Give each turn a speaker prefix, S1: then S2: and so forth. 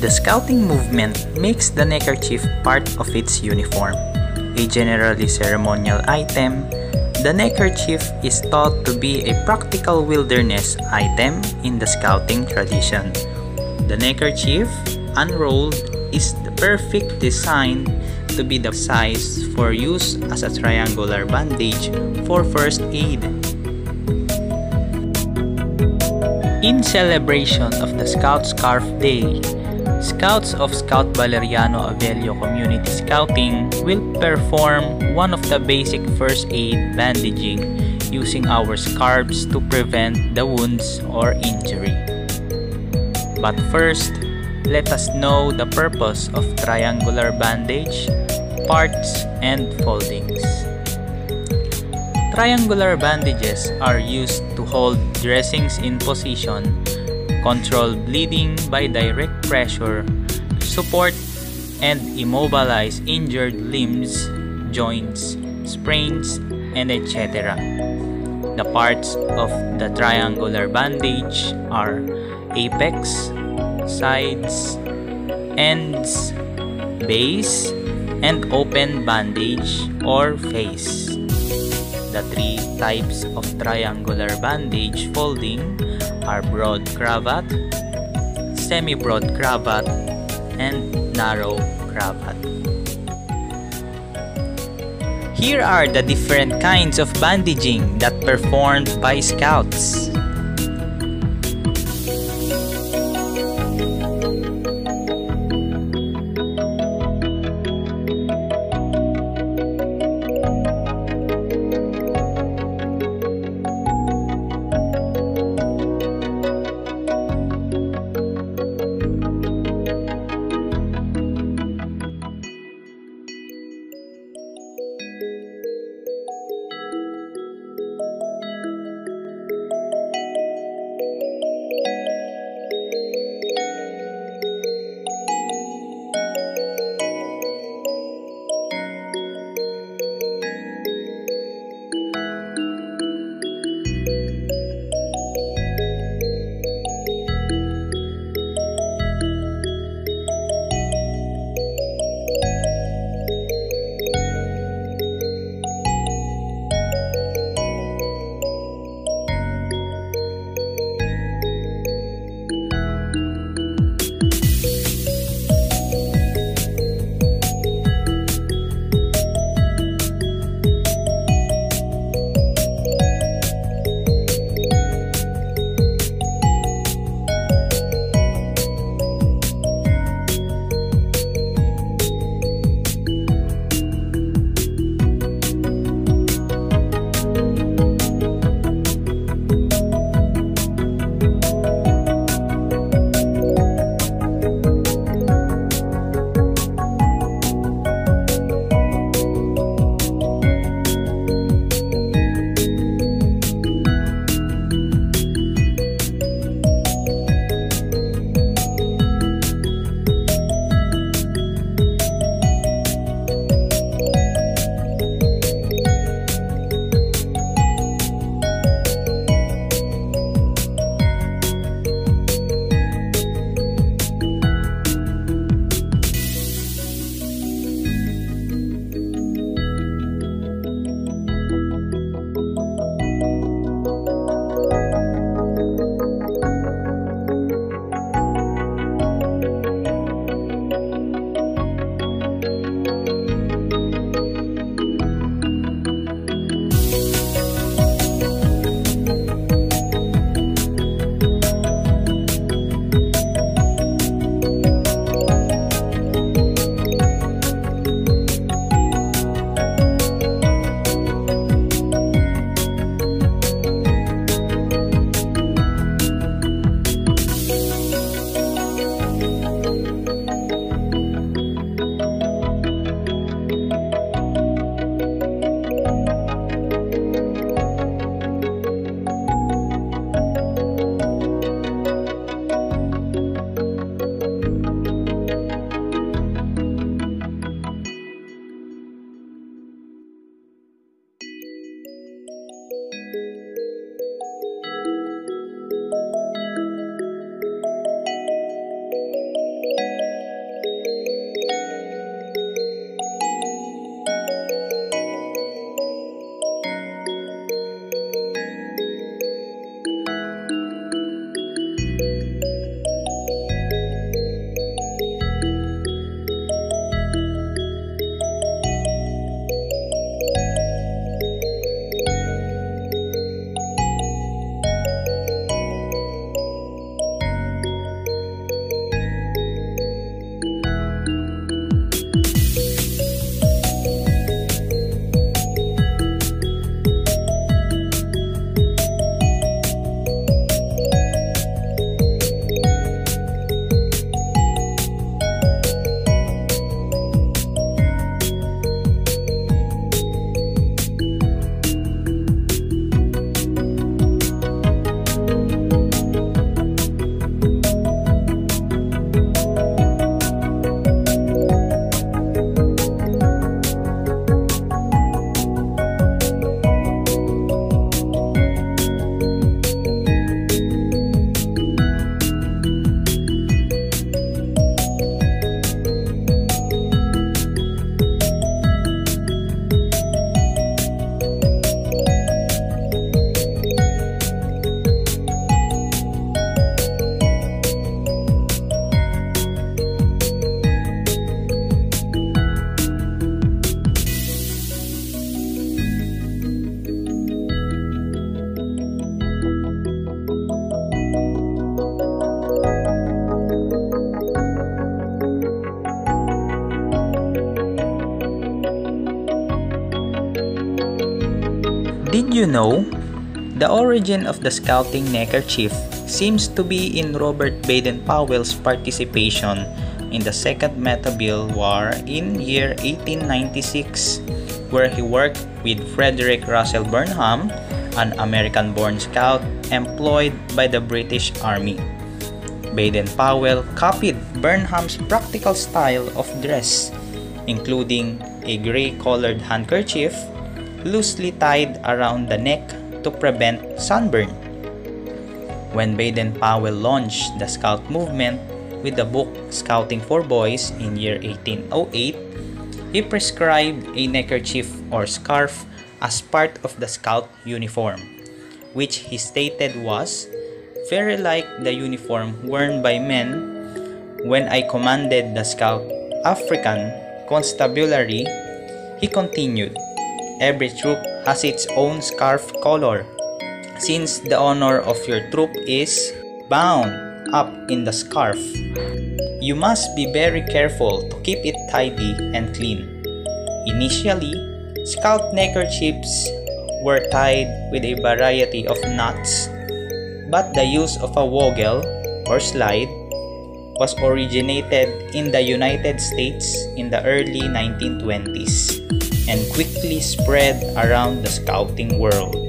S1: The Scouting movement makes the neckerchief part of its uniform. A generally ceremonial item, the neckerchief is thought to be a practical wilderness item in the Scouting tradition. The neckerchief, unrolled, is the perfect design to be the size for use as a triangular bandage for first aid. In celebration of the Scout Scarf Day, Scouts of Scout Valeriano Abello Community Scouting will perform one of the basic first aid bandaging using our scarves to prevent the wounds or injury. But first, let us know the purpose of triangular bandage, parts, and foldings. Triangular bandages are used to hold dressings in position, control bleeding by direct pressure, support and immobilize injured limbs, joints, sprains, and etc. The parts of the triangular bandage are apex, sides, ends, base, and open bandage or face. The three types of triangular bandage folding are broad cravat, semi-broad cravat, and narrow cravat. Here are the different kinds of bandaging that performed by Scouts. you know, the origin of the scouting neckerchief seems to be in Robert Baden-Powell's participation in the Second Matabele War in year 1896, where he worked with Frederick Russell Burnham, an American-born scout employed by the British Army. Baden-Powell copied Burnham's practical style of dress, including a gray-colored handkerchief loosely tied around the neck to prevent sunburn. When Baden-Powell launched the Scout movement with the book Scouting for Boys in year 1808, he prescribed a neckerchief or scarf as part of the Scout uniform, which he stated was very like the uniform worn by men when I commanded the Scout African Constabulary. He continued, "Every troop has its own scarf color, since the honor of your troop is bound up in the scarf. You must be very careful to keep it tidy and clean." Initially, Scout neckerchiefs were tied with a variety of knots, but the use of a woggle or slide was originated in the United States in the early 1920s and quickly spread around the scouting world.